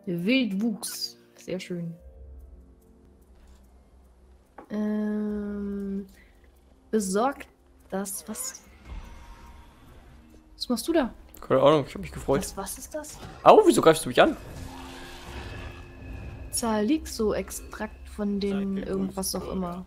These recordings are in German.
Wildwuchs. Sehr schön. Besorgt das. Was machst du da? Keine Ahnung, ich habe mich gefreut. Was ist das? Au, wieso greifst du mich an? Salixo-Extrakt von den irgendwas auch immer.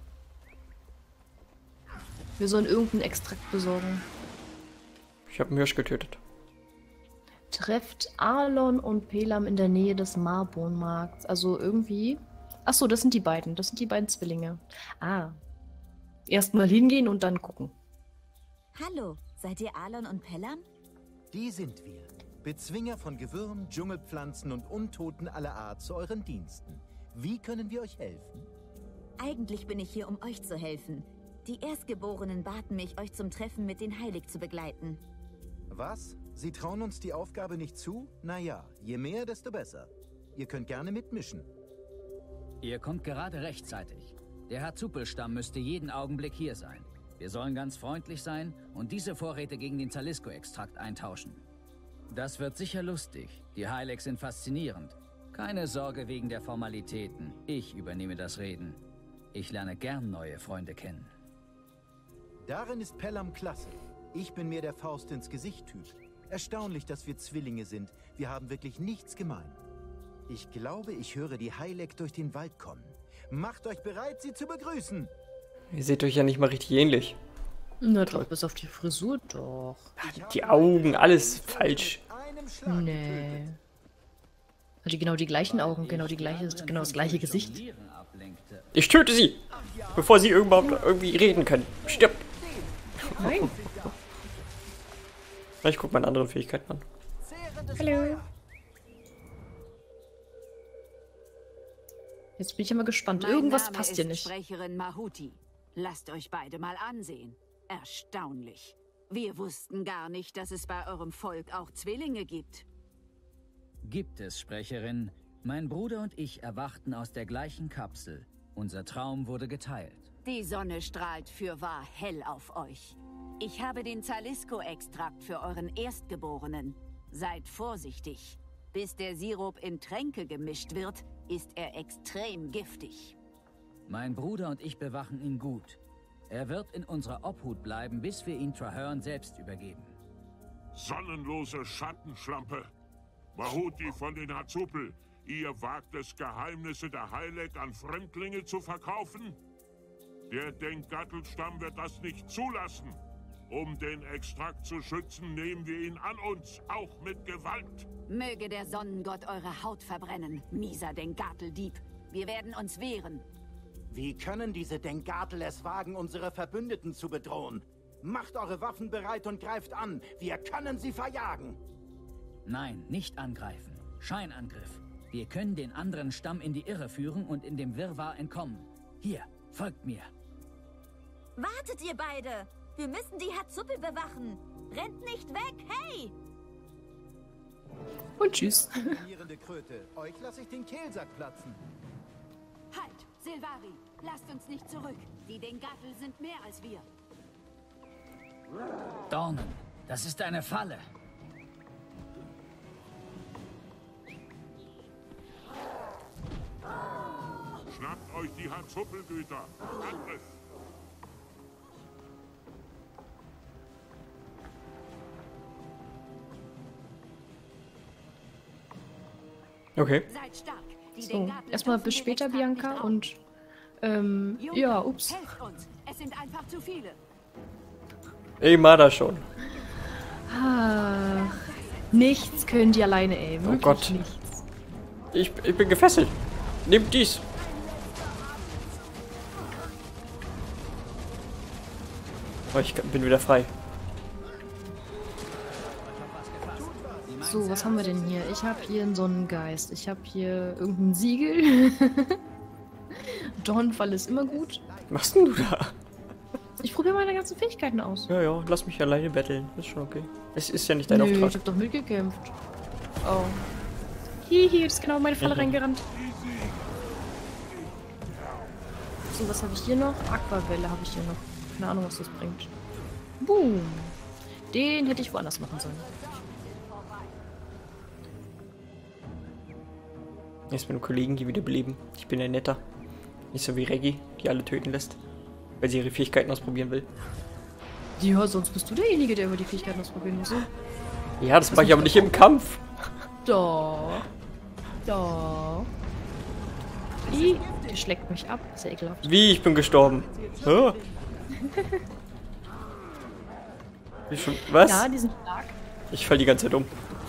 Wir sollen irgendeinen Extrakt besorgen. Ich habe einen Hirsch getötet. Trefft Arlon und Pelam in der Nähe des Marbon-Markts. Also irgendwie... Achso, das sind die beiden. Das sind die beiden Zwillinge. Ah. Erstmal hingehen und dann gucken. Hallo, seid ihr Arlon und Pellam? Die sind wir. Bezwinger von Gewürm, Dschungelpflanzen und Untoten aller Art zu euren Diensten. Wie können wir euch helfen? Eigentlich bin ich hier, um euch zu helfen. Die Erstgeborenen baten mich, euch zum Treffen mit den Heilig zu begleiten. Was? Sie trauen uns die Aufgabe nicht zu? Naja, je mehr, desto besser. Ihr könnt gerne mitmischen. Ihr kommt gerade rechtzeitig. Der Herr Zupelstamm müsste jeden Augenblick hier sein. Wir sollen ganz freundlich sein und diese Vorräte gegen den Zalisco-Extrakt eintauschen. Das wird sicher lustig. Die Heilegs sind faszinierend. Keine Sorge wegen der Formalitäten. Ich übernehme das Reden. Ich lerne gern neue Freunde kennen. Darin ist Pellam klasse. Ich bin mehr der Faust ins Gesicht-Typ. Erstaunlich, dass wir Zwillinge sind. Wir haben wirklich nichts gemein. Ich glaube, ich höre die Heileg durch den Wald kommen. Macht euch bereit, sie zu begrüßen. Ihr seht euch ja nicht mal richtig ähnlich. Na doch, bis auf die Frisur doch. Die Augen, alles falsch. Nee. Hat die genau die gleichen Augen, genau das gleiche Gesicht. Ich töte sie, bevor sie überhaupt irgendwie reden können. Stirb! Nein. Ich guck meine anderen Fähigkeiten an. Hallo. Jetzt bin ich immer gespannt. Irgendwas passt hier nicht. Sprecherin Mahuti. Lasst euch beide mal ansehen. Erstaunlich. Wir wussten gar nicht, dass es bei eurem Volk auch Zwillinge gibt. Gibt es, Sprecherin. Mein Bruder und ich erwachten aus der gleichen Kapsel. Unser Traum wurde geteilt. Die Sonne strahlt fürwahr hell auf euch. Ich habe den Zalisco-Extrakt für euren Erstgeborenen. Seid vorsichtig. Bis der Sirup in Tränke gemischt wird, ist er extrem giftig. Mein Bruder und ich bewachen ihn gut. Er wird in unserer Obhut bleiben, bis wir ihn Traherne selbst übergeben. Sonnenlose Schattenschlampe. Mahuti von den Hazupel, ihr wagt es, Geheimnisse der Heileg an Fremdlinge zu verkaufen? Der Dengattelstamm wird das nicht zulassen. Um den Extrakt zu schützen, nehmen wir ihn an uns, auch mit Gewalt. Möge der Sonnengott eure Haut verbrennen, mieser Dengatel-Dieb. Wir werden uns wehren. Wie können diese Dengatel es wagen, unsere Verbündeten zu bedrohen? Macht eure Waffen bereit und greift an. Wir können sie verjagen. Nein, nicht angreifen. Scheinangriff. Wir können den anderen Stamm in die Irre führen und in dem Wirrwarr entkommen. Hier, folgt mir. Wartet ihr beide! Wir müssen die Hazupel bewachen! Rennt nicht weg, hey! Und tschüss. Dominierende Kröte, euch lasse ich den Kehlsack platzen. Halt, Silvari, lasst uns nicht zurück. Die Dengatel sind mehr als wir. Dornen, das ist eine Falle. Schnappt euch die Hazupelgüter. Angriff! Okay. Seid stark. Die So, Dengatel erstmal dürfen bis den später, Extrakt Bianca. nicht Und, Junge, ja, ups. helft uns. Es sind einfach zu viele. Ich mag das schon. Ach, nichts können die alleine, ey. Wirklich Gott. nichts. Ich bin gefesselt. Nehmt dies. Oh, ich bin wieder frei. So, was haben wir denn hier? Ich habe hier einen Sonnengeist. Ich habe hier irgendein Siegel. Dornfall ist immer gut. Was machst denn du da? Ich probiere meine ganzen Fähigkeiten aus. Ja, ja, lass mich alleine betteln. Ist schon okay. Es ist ja nicht dein Nö, ich Auftrag. habe doch mitgekämpft. Oh. Hihi, das ist genau in meine Falle reingerannt. So, was habe ich hier noch? Aquavelle habe ich hier noch. Keine Ahnung, was das bringt. Boom. Den hätte ich woanders machen sollen. Erstmal Kollegen, die wiederbeleben. Ich bin ein netter. Nicht so wie Reggie, die alle töten lässt. Weil sie ihre Fähigkeiten ausprobieren will. Ja, sonst bist du derjenige, der über die Fähigkeiten ausprobieren muss. Ja, das mache ich aber nicht im Kampf. Da. Da. Der schlägt mich ab. Sehr ekelhaft. Wie? Ich bin gestorben. Hä? Wie schon? Was? Ja, die sind stark. Ich fall die ganze Zeit um.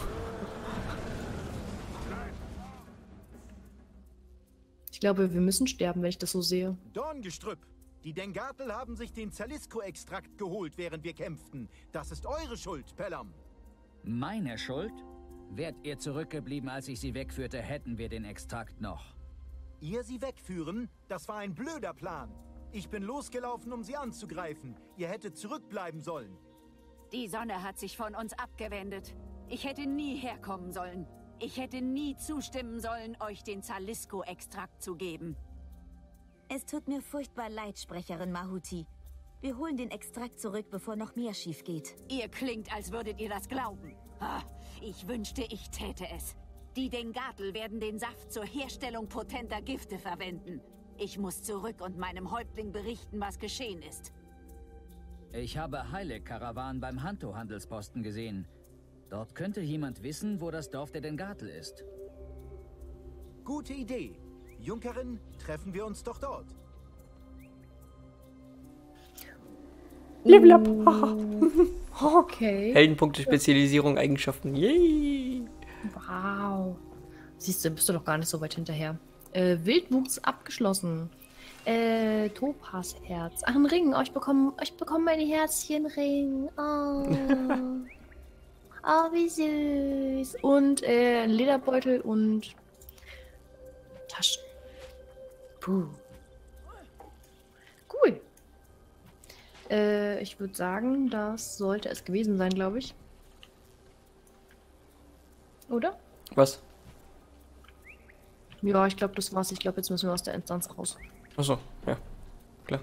Ich glaube, wir müssen sterben, wenn ich das so sehe. Dorngestrüpp! Die Dengatel haben sich den Zalisko-Extrakt geholt, während wir kämpften. Das ist eure Schuld, Pellam. Meine Schuld? Wärt ihr zurückgeblieben, als ich sie wegführte, hätten wir den Extrakt noch. Ihr sie wegführen? Das war ein blöder Plan. Ich bin losgelaufen, um sie anzugreifen. Ihr hättet zurückbleiben sollen. Die Sonne hat sich von uns abgewendet. Ich hätte nie herkommen sollen. Ich hätte nie zustimmen sollen, euch den Zalisko-Extrakt zu geben. Es tut mir furchtbar leid, Sprecherin Mahuti. Wir holen den Extrakt zurück, bevor noch mehr schief geht. Ihr klingt, als würdet ihr das glauben. Ah, ich wünschte, ich täte es. Die Dengatel werden den Saft zur Herstellung potenter Gifte verwenden. Ich muss zurück und meinem Häuptling berichten, was geschehen ist. Ich habe Heilek-Karawan beim Hanto-Handelsposten gesehen. Dort könnte jemand wissen, wo das Dorf der Dengatel ist. Gute Idee. Junkerin, treffen wir uns doch dort. Level up. Okay. Heldenpunkte, Spezialisierung, Eigenschaften. Yay. Wow. Siehst du, bist du doch gar nicht so weit hinterher. Wildwuchs abgeschlossen. Topazherz. Ach, ein Ring. Oh, ich bekomme meine Herzchenring. Oh. Oh, wie süß. Und ein Lederbeutel und Taschen. Puh. Cool. Ich würde sagen, das sollte es gewesen sein, glaube ich. Oder? Was? Ja, ich glaube, das war's. Ich glaube, jetzt müssen wir aus der Instanz raus. Achso, ja. Klar.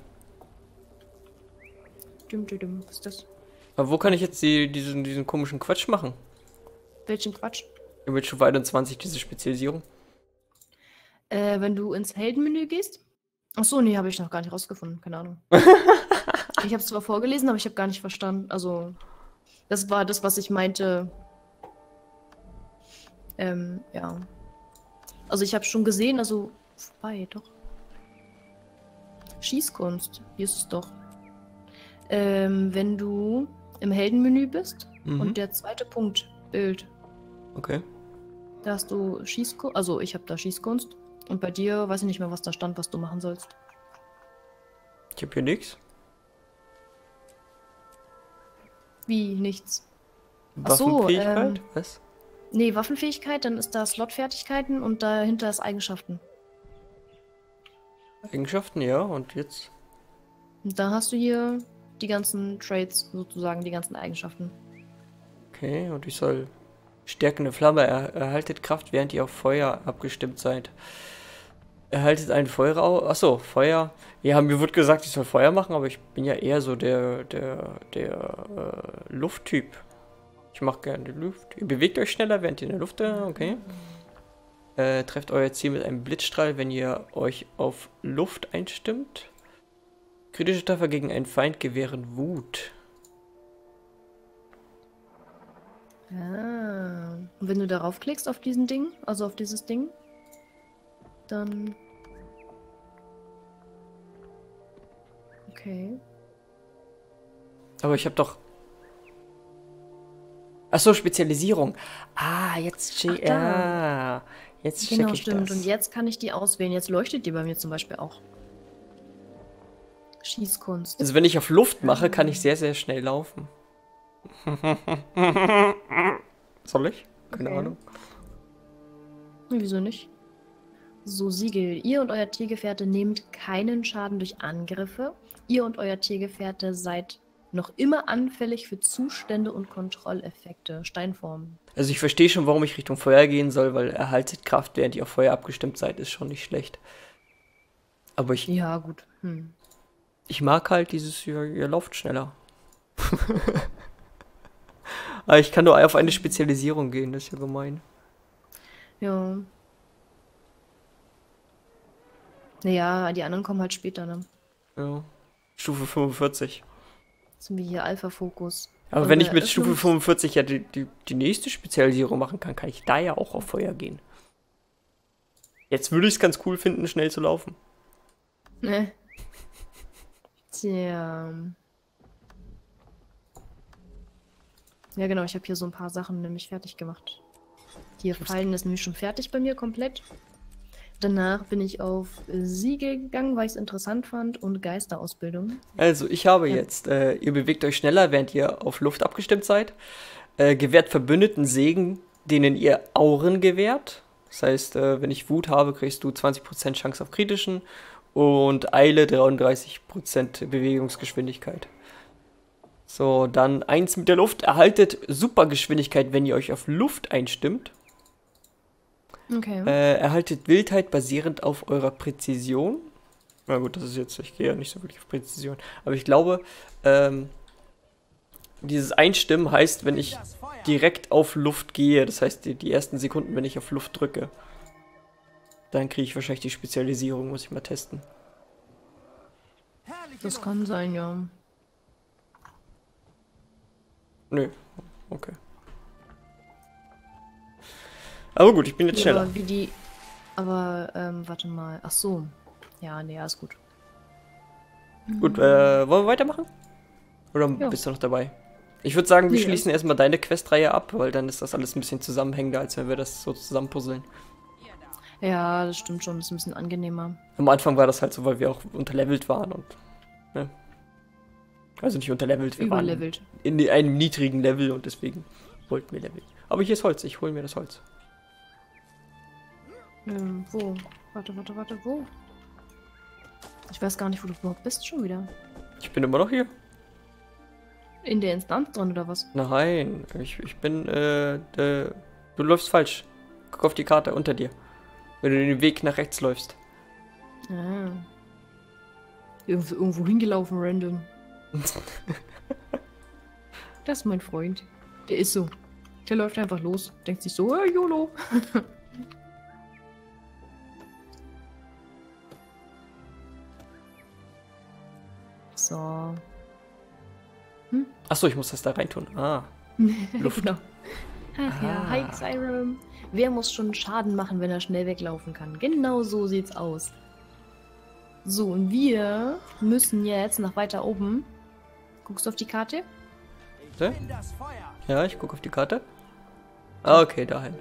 Was ist das? Aber wo kann ich jetzt diesen komischen Quatsch machen? Welchen Quatsch? Im Stufe 21 diese Spezialisierung. Wenn du ins Heldenmenü gehst. Achso, nee, habe ich noch gar nicht rausgefunden. Keine Ahnung. Ich habe es zwar vorgelesen, aber ich habe gar nicht verstanden. Also, das war das, was ich meinte. Ja. Also, ich habe schon gesehen, also, vorbei, doch. Schießkunst, hier ist es doch. Wenn du im Heldenmenü bist und der zweite Punkt, Bild. Okay. Da hast du Schießkunst, also ich habe da Schießkunst. Und bei dir weiß ich nicht mehr, was da stand, was du machen sollst. Ich habe hier nichts. Wie, nichts? Achso, Waffenfähigkeit? Was? Nee, Waffenfähigkeit, dann ist da Slotfertigkeiten und dahinter ist Eigenschaften. Eigenschaften, ja, und jetzt? Und da hast du hier die ganzen Traits, sozusagen, die ganzen Eigenschaften. Okay, und ich soll stärkende Flamme erhaltet Kraft, während ihr auf Feuer abgestimmt seid. Erhaltet einen Feuerrauch. Achso, Feuer. Ja, mir wird gesagt, ich soll Feuer machen, aber ich bin ja eher so der Lufttyp. Ich mache gerne Luft. Ihr bewegt euch schneller, während ihr in der Luft, okay. Trefft euer Ziel mit einem Blitzstrahl, wenn ihr euch auf Luft einstimmt. Kritische Treffer gegen einen Feind gewähren Wut. Ah. Und wenn du darauf klickst auf diesen Ding, also auf dieses Ding, dann... Okay. Aber ich habe doch... Achso, Spezialisierung. Ah, jetzt Ach, ja. Jetzt check Genau, ich stimmt. das. Und jetzt kann ich die auswählen. Jetzt leuchtet die bei mir zum Beispiel auch. Schießkunst. Also wenn ich auf Luft mache, kann ich sehr, sehr schnell laufen. Soll ich? Keine Okay. Ahnung. Wieso nicht? So, Siegel. Ihr und euer Tiergefährte nehmt keinen Schaden durch Angriffe. Ihr und euer Tiergefährte seid noch immer anfällig für Zustände und Kontrolleffekte. Steinformen. Also ich verstehe schon, warum ich Richtung Feuer gehen soll, weil erhaltet Kraft, während ihr auf Feuer abgestimmt seid, ist schon nicht schlecht. Aber Ja, gut. ich mag halt dieses, ihr lauft schneller. Aber ich kann nur auf eine Spezialisierung gehen, das ist ja gemein. Ja. Naja, die anderen kommen halt später, ne? Ja. Stufe 45. Jetzt sind wir hier Alpha-Fokus. Aber Und wenn ich bei mit Stufe Eröffnungs- 45 ja die nächste Spezialisierung machen kann, kann ich da ja auch auf Feuer gehen. Jetzt würde ich es ganz cool finden, schnell zu laufen. Ne. Tja. Ja, genau, ich habe hier so ein paar Sachen nämlich fertig gemacht. Hier Fallen ist nämlich schon fertig bei mir komplett. Danach bin ich auf Siege gegangen, weil ich es interessant fand und Geisterausbildung. Also, ich habe Ja. jetzt, ihr bewegt euch schneller, während ihr auf Luft abgestimmt seid. Gewährt Verbündeten Segen, denen ihr Auren gewährt. Das heißt, wenn ich Wut habe, kriegst du 20% Chance auf kritischen und Eile 33% Bewegungsgeschwindigkeit. So, dann 1 mit der Luft. Erhaltet Supergeschwindigkeit, wenn ihr euch auf Luft einstimmt. Okay. Erhaltet Wildheit basierend auf eurer Präzision. Na gut, das ist jetzt, ich gehe ja nicht so wirklich auf Präzision. Aber ich glaube, dieses Einstimmen heißt, wenn ich direkt auf Luft gehe, das heißt die ersten Sekunden, wenn ich auf Luft drücke, dann kriege ich wahrscheinlich die Spezialisierung, muss ich mal testen. Das kann sein, ja. Nö, okay. Aber gut, ich bin jetzt Ja, schneller. aber wie die. Aber, warte mal. Ach so. Ja, nee, alles gut. Gut, wollen wir weitermachen? Oder Ja. bist du noch dabei? Ich würde sagen, wir Nee, schließen erstmal deine Questreihe ab, weil dann ist das alles ein bisschen zusammenhängender, als wenn wir das so zusammenpuzzeln. Ja, das stimmt schon. Das ist ein bisschen angenehmer. Am Anfang war das halt so, weil wir auch unterlevelt waren und. Ne? Also nicht unterlevelt, wir waren Überlevelt. in einem niedrigen Level und deswegen wollten wir leveln. Aber hier ist Holz, ich hole mir das Holz. Wo? Warte, wo? Ich weiß gar nicht, wo du überhaupt bist schon wieder. Ich bin immer noch hier. In der Instanz drin oder was? Nein, ich bin, du läufst falsch. Guck auf die Karte unter dir. Wenn du den Weg nach rechts läufst. Ah. Irgendwo hingelaufen, random. Das ist mein Freund. Der ist so. Der läuft einfach los. Denkt sich so, YOLO. So. Achso, ich muss das da reintun. Ah. Luft. Genau. Ach ja, hi Xyrem. Wer muss schon Schaden machen, wenn er schnell weglaufen kann? Genau so sieht's aus. So, und wir müssen jetzt nach weiter oben. Guckst du auf die Karte? Ja, ich gucke auf die Karte. Ah, okay, dahin.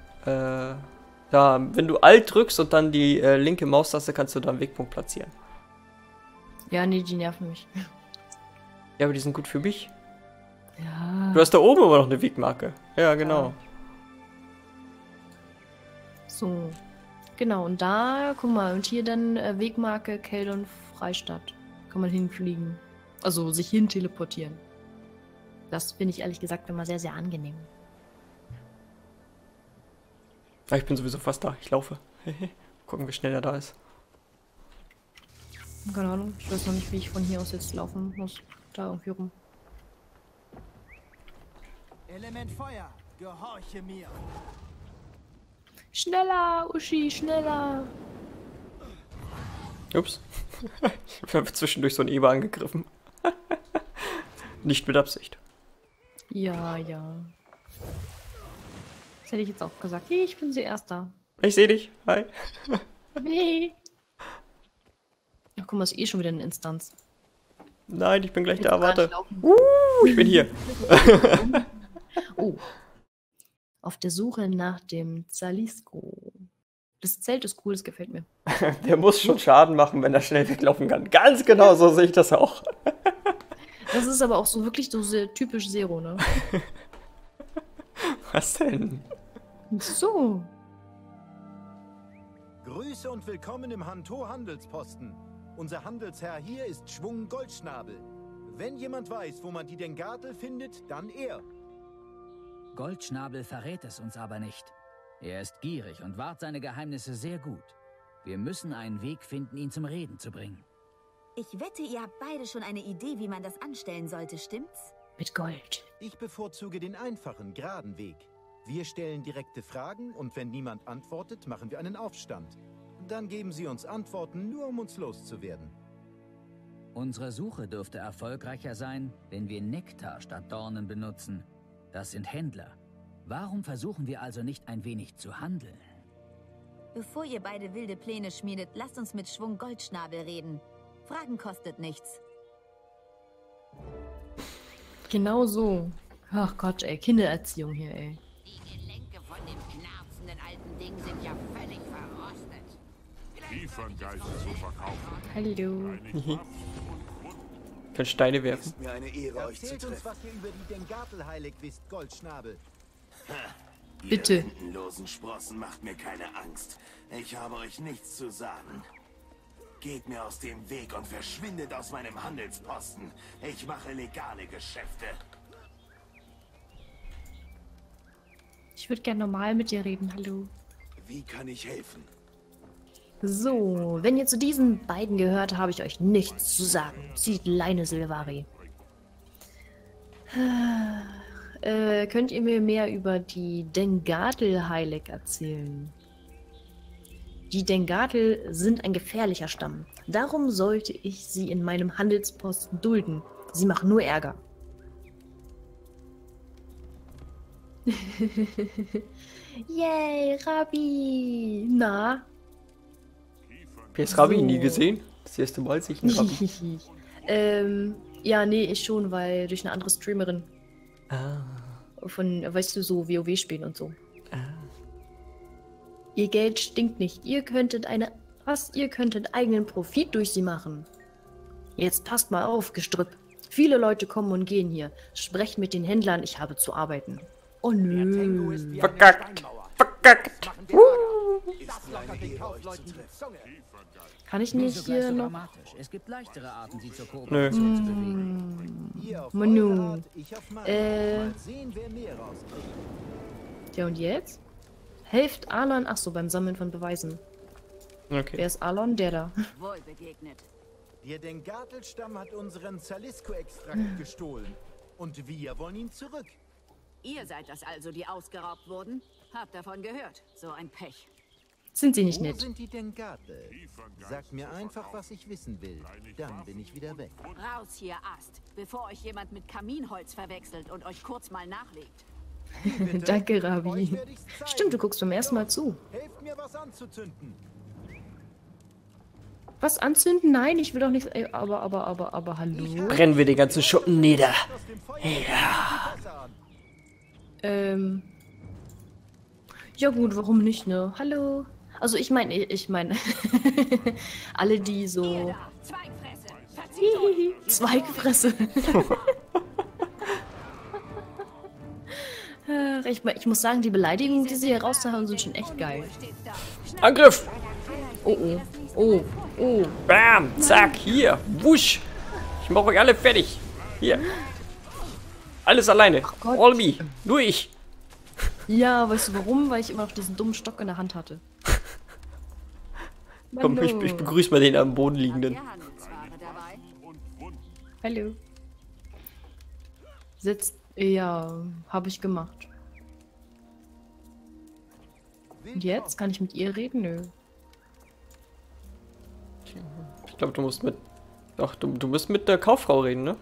Da, wenn du Alt drückst und dann die linke Maustaste, kannst du da einen Wegpunkt platzieren. Ja, nee, die nerven mich. Ja, aber die sind gut für mich. Ja. Du hast da oben aber noch eine Wegmarke. Ja, genau. So. Genau, und da, guck mal, und hier dann Wegmarke Keldon Freistadt. Kann man hinfliegen. Also sich hin teleportieren. Das finde ich ehrlich gesagt immer sehr, sehr angenehm. Ah, ich bin sowieso fast da. Ich laufe. Gucken, wie schnell er da ist. Keine Ahnung, ich weiß noch nicht, wie ich von hier aus jetzt laufen muss. Da irgendwie rum. Element Feuer, gehorche mir. Schneller, Uschi, schneller. Ups. Ich habe zwischendurch so ein Eber angegriffen. Nicht mit Absicht. Ja, ja. Das hätte ich jetzt auch gesagt. Hey, ich bin sie Erster. Ich sehe dich. Hi. Nee. Ach, guck mal, ist eh schon wieder eine Instanz. Nein, ich bin gleich Ich da. kann gar Warte. nicht laufen. Ich bin hier. Oh. Auf der Suche nach dem Zalisko. Das Zelt ist cool, das gefällt mir. Der muss schon Schaden machen, wenn er schnell weglaufen kann. Ganz genau, so sehe ich das auch. Das ist aber auch so wirklich so sehr typisch Zero, ne? Was denn? So. Grüße und willkommen im Hanto-Handelsposten. Unser Handelsherr hier ist Schwung Goldschnabel. Wenn jemand weiß, wo man die Dengartel findet, dann er. Goldschnabel verrät es uns aber nicht. Er ist gierig und wahrt seine Geheimnisse sehr gut. Wir müssen einen Weg finden, ihn zum Reden zu bringen. Ich wette, ihr habt beide schon eine Idee, wie man das anstellen sollte, stimmt's? Mit Gold. Ich bevorzuge den einfachen, geraden Weg. Wir stellen direkte Fragen und wenn niemand antwortet, machen wir einen Aufstand. Dann geben Sie uns Antworten, nur um uns loszuwerden. Unsere Suche dürfte erfolgreicher sein, wenn wir Nektar statt Dornen benutzen. Das sind Händler. Warum versuchen wir also nicht ein wenig zu handeln? Bevor ihr beide wilde Pläne schmiedet, lasst uns mit Schwung Goldschnabel reden. Fragen kostet nichts. Genau so. Ach Gott, ey, Kindererziehung hier, ey. Die Gelenke von dem knarzenden alten Ding sind ja völlig verrostet. Kieferngeist zu verkaufen. Hallo. Kann Steine werfen. Ist mir eine Ehre, euch zu Erzählt uns, treffen. was ihr über die Dengatel-Heilig wisst, Goldschnabel. Bitte. Ihr windenlosen Sprossen macht mir keine Angst. Ich habe euch nichts zu sagen. Geht mir aus dem Weg und verschwindet aus meinem Handelsposten. Ich mache legale Geschäfte. Ich würde gerne normal mit dir reden, hallo. Wie kann ich helfen? So, wenn ihr zu diesen beiden gehört, habe ich euch nichts zu sagen. Zieht Leine, Silvari. Könnt ihr mir mehr über die Dengatel-Heilig erzählen? Die Dengatel sind ein gefährlicher Stamm. Darum sollte ich sie in meinem Handelsposten dulden. Sie machen nur Ärger. Yay, Rabi! Na? PS Rabi nie gesehen? Das erste Mal sich ein Rabi. Ja, nee, ich schon, weil durch eine andere Streamerin. Ah. Von, weißt du, so WoW spielen und so. Ihr Geld stinkt nicht. Ihr könntet eigenen Profit durch sie machen. Jetzt passt mal auf, Gestrüpp. Viele Leute kommen und gehen hier. Sprecht mit den Händlern, ich habe zu arbeiten. Oh nö. Verkackt. Verkackt. Ist mir eine Ehre, euch zu treffen. Kann ich Nicht nicht sogleich hier so noch... dramatisch. Es gibt leichtere Arten, sie zur Kooperation zu bewegen. Ihr auf Manu. eure Art, ich auf meine. Mal sehen, wer mehr rauskriegt. Ja, und jetzt? Helft Alon... Ach so, beim Sammeln von Beweisen. Okay. Wer ist Alon? Der da. Wohl begegnet. Der Dengatel-Stamm hat unseren Zalisco-Extrakt gestohlen. Und wir wollen ihn zurück. Ihr seid das also, die ausgeraubt wurden? Habt davon gehört. So ein Pech. Sind sie nicht Wo nett? sind die Dengatel? Sagt mir einfach, was ich wissen will. Dann bin ich wieder weg. Raus hier, Ast, bevor euch jemand mit Kaminholz verwechselt und euch kurz mal nachlegt. Bitte? Danke, Euch Rabi. werde ich's zeigen. Stimmt, du guckst beim ersten Mal zu. Helft mir, was anzuzünden. Was anzünden? Nein, ich will doch nichts... Aber hallo? Brennen wir den ganzen Schuppen nieder. Aus dem Feuer ja. Ja gut, warum nicht, ne? Hallo? Also ich meine, alle die so... Ihr da, Zweigfresse, verzieht euch. Zweigfresse. Ach, ich muss sagen, die Beleidigungen, die sie hier raushauen, sind schon echt geil. Steht da. Angriff. Oh, oh. Oh, oh. Bam. Zack. Hier. Wusch. Ich mache euch alle fertig. Hier. Alles alleine. Gott. All me. Nur ich. Ja, weißt du warum? Weil ich immer noch diesen dummen Stock in der Hand hatte. Komm, ich begrüße mal den am Boden Habt liegenden. ihr Handelsware dabei? Hallo. Sitzt... Ja, habe ich gemacht. Und jetzt? Kann ich mit ihr reden? Nö. Ich glaube, du musst mit... Ach, du musst mit der Kauffrau reden, ne?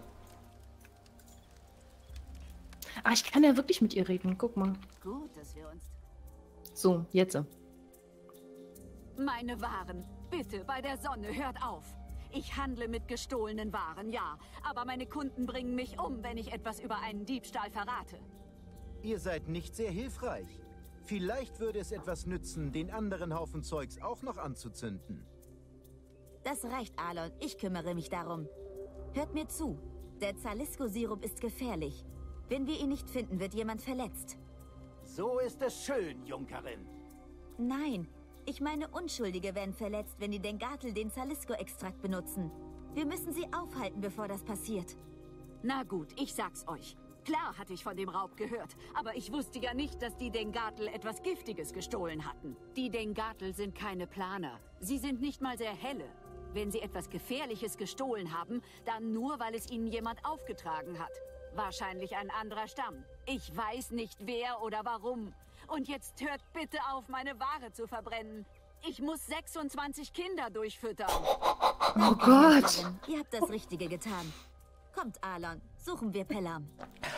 Ah, ich kann ja wirklich mit ihr reden. Guck mal. Gut, dass wir uns... So, jetzt. Meine Waren, bitte, bei der Sonne, hört auf. Ich handle mit gestohlenen Waren, ja. Aber meine Kunden bringen mich um, wenn ich etwas über einen Diebstahl verrate. Ihr seid nicht sehr hilfreich. Vielleicht würde es etwas nützen, den anderen Haufen Zeugs auch noch anzuzünden. Das reicht, Alon. Ich kümmere mich darum. Hört mir zu. Der Zalisco-Sirup ist gefährlich. Wenn wir ihn nicht finden, wird jemand verletzt. So ist es schön, Junkerin. Nein, ich meine Unschuldige werden verletzt, wenn die Dengatel den Zalisco-Extrakt benutzen. Wir müssen sie aufhalten, bevor das passiert. Na gut, ich sag's euch. Klar hatte ich von dem Raub gehört, aber ich wusste ja nicht, dass die Dengatel etwas Giftiges gestohlen hatten. Die Dengatel sind keine Planer. Sie sind nicht mal sehr helle. Wenn sie etwas Gefährliches gestohlen haben, dann nur, weil es ihnen jemand aufgetragen hat. Wahrscheinlich ein anderer Stamm. Ich weiß nicht wer oder warum. Und jetzt hört bitte auf, meine Ware zu verbrennen. Ich muss 26 Kinder durchfüttern. Oh Gott. Ihr habt das Richtige getan. Kommt, Alon, suchen wir Pellam.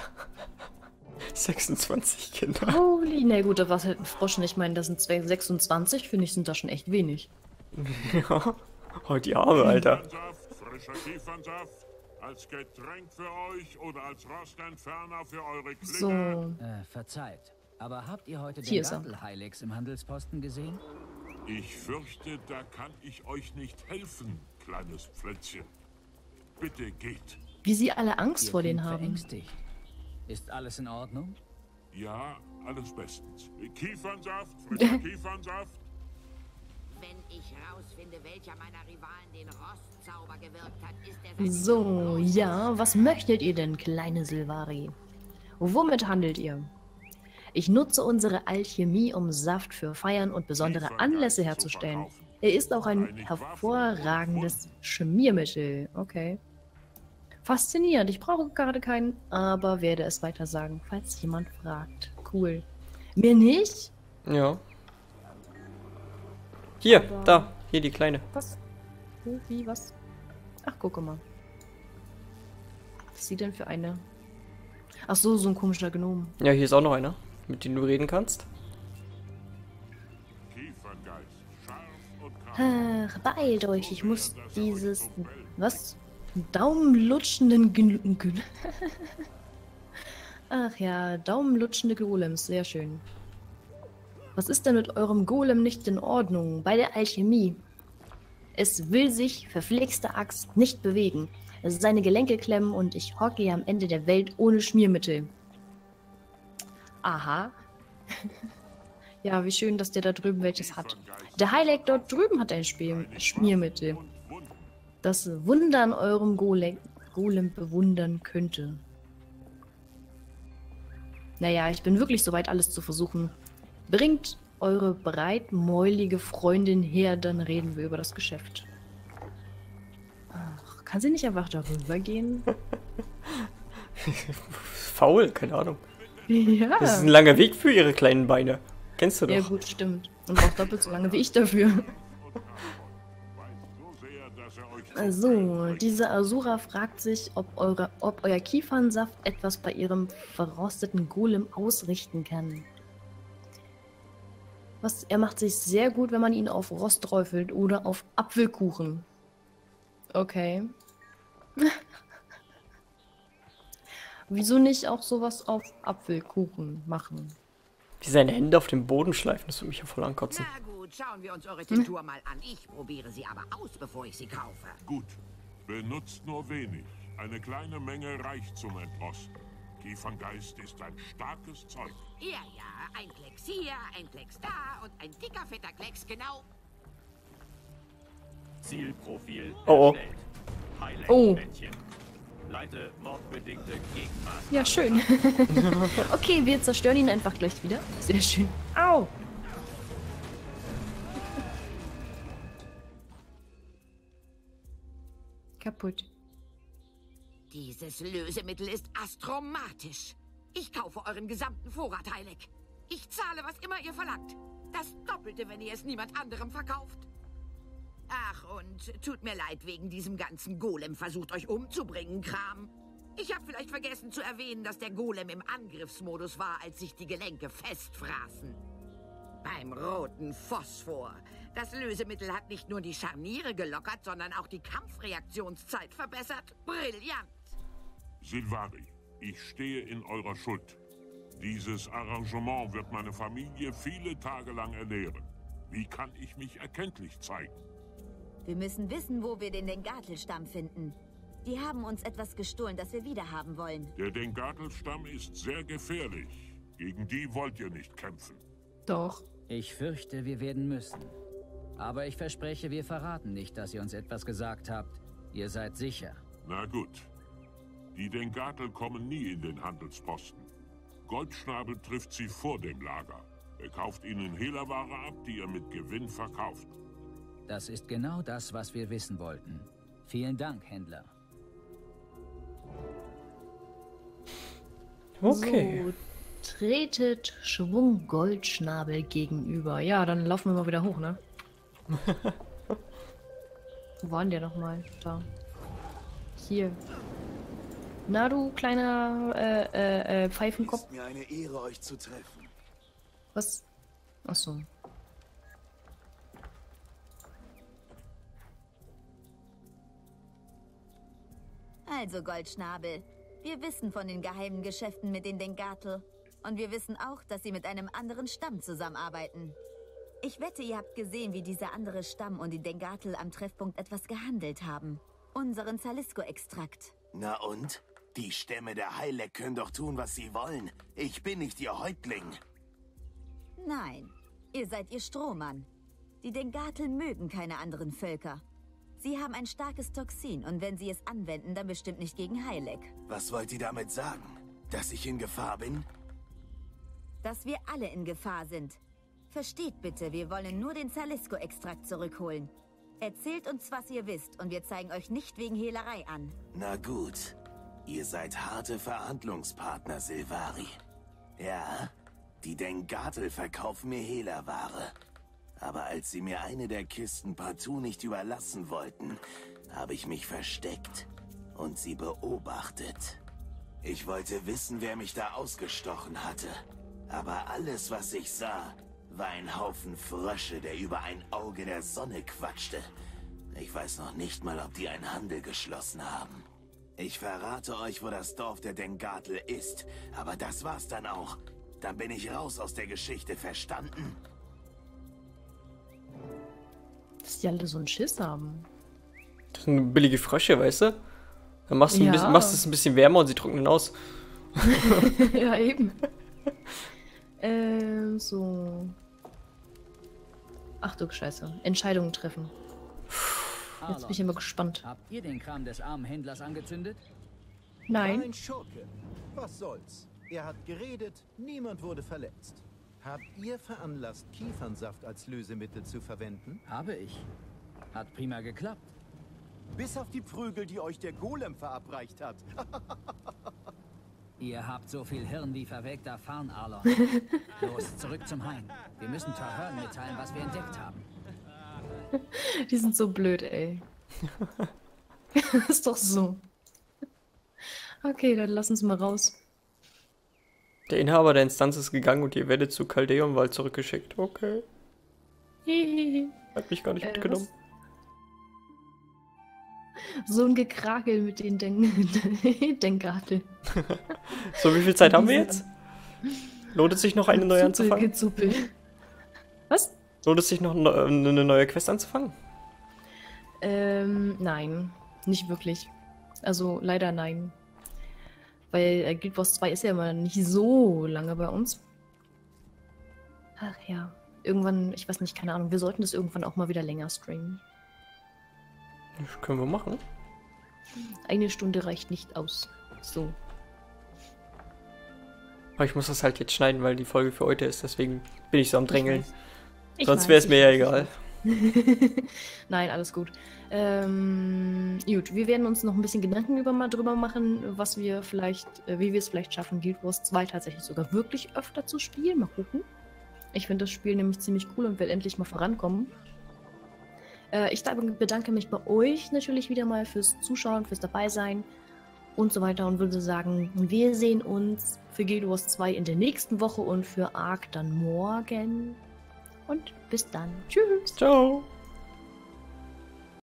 26 Kinder. Holy, na gut, da war es halt ein Frosch. Ich meine, das sind 26, finde ich, sind das schon echt wenig. Ja. Oh, die Arme, Alter. Kiefernsaft, frischer Kiefernsaft. Als Getränk für euch oder als Rostentferner für eure Klinge. So. Verzeiht. Aber habt ihr heute Hier den ist er. Gartel-Heilex im Handelsposten gesehen? Ich fürchte, da kann ich euch nicht helfen, kleines Pflänzchen. Bitte geht. Wie sie alle Angst Ihr vor denen klingt haben. verängstigt. Ist alles in Ordnung? Ja, alles bestens. Kiefernsaft, frischer Kiefernsaft. Wenn ich rausfinde, welcher meiner Rivalen den Rostzauber gewirkt hat, ist er... So, ja, was möchtet ihr denn, kleine Silvari? Womit handelt ihr? Ich nutze unsere Alchemie, um Saft für Feiern und besondere Anlässe herzustellen. Er ist auch ein hervorragendes Schmiermittel. Okay. Faszinierend. Ich brauche gerade keinen, aber werde es weiter sagen, falls jemand fragt. Cool. Mir nicht? Ja. Hier, da. Hier die Kleine. Was? Wo, wie, was? Ach, guck mal. Was ist sie denn für eine? Ach so, so ein komischer Gnom. Ja, hier ist auch noch einer, mit dem du reden kannst. Kieferngeist, scharf und Ach, beeilt euch. Ich muss dieses... Was? Daumenlutschenden... Ach ja, daumenlutschende Golems. Sehr schön. Was ist denn mit eurem Golem nicht in Ordnung? Bei der Alchemie. Es will sich, verflixte Axt, nicht bewegen. Seine Gelenke klemmen und ich hocke hier am Ende der Welt ohne Schmiermittel. Aha. Ja, wie schön, dass der da drüben welches hat. Der Heilig dort drüben hat ein Schmiermittel, das Wunder an eurem Golem bewundern könnte. Naja, ich bin wirklich soweit, alles zu versuchen. Bringt eure breitmäulige Freundin her, dann reden wir über das Geschäft. Ach, kann sie nicht einfach darüber gehen? Faul, keine Ahnung. Ja. Das ist ein langer Weg für ihre kleinen Beine. Kennst du doch. Ja gut, stimmt. Und braucht doppelt so lange wie ich dafür. So, diese Asura fragt sich, ob euer Kiefernsaft etwas bei ihrem verrosteten Golem ausrichten kann. Er macht sich sehr gut, wenn man ihn auf Rost träufelt oder auf Apfelkuchen. Okay. Wieso nicht auch sowas auf Apfelkuchen machen? Wie seine Hände auf dem Boden schleifen, das würde mich ja voll ankotzen. Na gut, schauen wir uns eure Tinktur mal an. Ich probiere sie aber aus, bevor ich sie kaufe. Gut. Benutzt nur wenig. Eine kleine Menge reicht zum Entrosten. Kieferngeist ist ein starkes Zeug. Ja, ein Klecks hier, ein Klecks da und ein dicker, fetter Klecks, genau. Zielprofil Oh, oh. Oh. Leite mordbedingte Gegenmaßnahmen. Ja, schön. Okay, wir zerstören ihn einfach gleich wieder. Sehr schön. Au! Kaputt. Dieses Lösemittel ist astromatisch. Ich kaufe euren gesamten Vorrat, Heilig. Ich zahle, was immer ihr verlangt. Das Doppelte, wenn ihr es niemand anderem verkauft. Ach, und tut mir leid wegen diesem ganzen Golem versucht euch umzubringen, Kram. Ich habe vielleicht vergessen zu erwähnen, dass der Golem im Angriffsmodus war, als sich die Gelenke festfraßen. Beim roten Phosphor. Das Lösemittel hat nicht nur die Scharniere gelockert, sondern auch die Kampfreaktionszeit verbessert. Brillant! Silvari, ich stehe in eurer Schuld. Dieses Arrangement wird meine Familie viele Tage lang ernähren. Wie kann ich mich erkenntlich zeigen? Wir müssen wissen, wo wir den Dengartel-Stamm finden. Die haben uns etwas gestohlen, das wir wiederhaben wollen. Der Dengartel-Stamm ist sehr gefährlich. Gegen die wollt ihr nicht kämpfen. Doch. Ich fürchte, wir werden müssen. Aber ich verspreche, wir verraten nicht, dass ihr uns etwas gesagt habt. Ihr seid sicher. Na gut. Die Dengartel kommen nie in den Handelsposten. Goldschnabel trifft sie vor dem Lager. Er kauft ihnen Hehlerware ab, die er mit Gewinn verkauft. Das ist genau das, was wir wissen wollten. Vielen Dank, Händler. Okay. So, tretet Schwung Goldschnabel gegenüber. Ja, dann laufen wir mal wieder hoch, ne? Wo waren der nochmal? Da. Hier. Na du kleiner Pfeifenkopf. Es ist mir eine Ehre, euch zu treffen. Was? Achso. Also, Goldschnabel, wir wissen von den geheimen Geschäften mit den Dengatel. Und wir wissen auch, dass sie mit einem anderen Stamm zusammenarbeiten. Ich wette, ihr habt gesehen, wie dieser andere Stamm und die Dengatel am Treffpunkt etwas gehandelt haben. Unseren Zalisco-Extrakt. Na und? Die Stämme der Heilek können doch tun, was sie wollen. Ich bin nicht ihr Häuptling. Nein, ihr seid ihr Strohmann. Die Dengatel mögen keine anderen Völker. Sie haben ein starkes Toxin und wenn sie es anwenden, dann bestimmt nicht gegen Heilek. Was wollt ihr damit sagen? Dass ich in Gefahr bin? Dass wir alle in Gefahr sind. Versteht bitte, wir wollen nur den Zalisco-Extrakt zurückholen. Erzählt uns, was ihr wisst und wir zeigen euch nicht wegen Hehlerei an. Na gut. Ihr seid harte Verhandlungspartner, Silvari. Ja, die Dengatel verkaufen mir Hehlerware. Aber als sie mir eine der Kisten partout nicht überlassen wollten, habe ich mich versteckt und sie beobachtet. Ich wollte wissen, wer mich da ausgestochen hatte. Aber alles, was ich sah, war ein Haufen Frösche, der über ein Auge der Sonne quatschte. Ich weiß noch nicht mal, ob die einen Handel geschlossen haben. Ich verrate euch, wo das Dorf der Dengatel ist. Aber das war's dann auch. Dann bin ich raus aus der Geschichte, verstanden? Dass die alle so einen Schiss haben. Das sind billige Frösche, weißt du? Dann machst du machst es ein bisschen wärmer und sie trocknen aus. Ja, eben. So. Ach du Scheiße. Entscheidungen treffen. Jetzt bin ich immer gespannt. Habt ihr den Kram des armen Händlers angezündet? Nein. Ein Schurke. Was soll's? Er hat geredet, niemand wurde verletzt. Habt ihr veranlasst, Kiefernsaft als Lösemittel zu verwenden? Habe ich. Hat prima geklappt. Bis auf die Prügel, die euch der Golem verabreicht hat. Ihr habt so viel Hirn wie verwelkter Farn, Arlon. Los, zurück zum Hain. Wir müssen Tahörn mitteilen, was wir entdeckt haben. Die sind so blöd, ey. Ist doch so. Okay, dann lass uns mal raus. Der Inhaber der Instanz ist gegangen und ihr werdet zu Caldeonwald zurückgeschickt. Okay. Hat mich gar nicht mitgenommen. So ein Gekrakel mit den Dengatel. So, wie viel Zeit haben wir jetzt? Lohnt es sich noch eine neue anzufangen? Gezuppel. Was? Lohnt es sich noch eine neue Quest anzufangen? Nein. Nicht wirklich. Also leider nein. Weil Guild Wars 2 ist ja immer nicht so lange bei uns. Ach ja. Irgendwann, ich weiß nicht, keine Ahnung, wir sollten das irgendwann auch mal wieder länger streamen. Das können wir machen. Eine Stunde reicht nicht aus. So. Aber ich muss das halt jetzt schneiden, weil die Folge für heute ist, deswegen bin ich so am Drängeln. Sonst weiß, wäre es mir ja egal. Nein, alles gut. Gut, wir werden uns noch ein bisschen Gedanken drüber machen, was wir vielleicht, wie wir es vielleicht schaffen, Guild Wars 2 tatsächlich sogar wirklich öfter zu spielen. Mal gucken. Ich finde das Spiel nämlich ziemlich cool und will endlich mal vorankommen. Ich bedanke mich bei euch natürlich wieder mal fürs Zuschauen, fürs Dabeisein und so weiter und würde sagen, wir sehen uns für Guild Wars 2 in der nächsten Woche und für Ark dann morgen. Und bis dann. Tschüss. Ciao.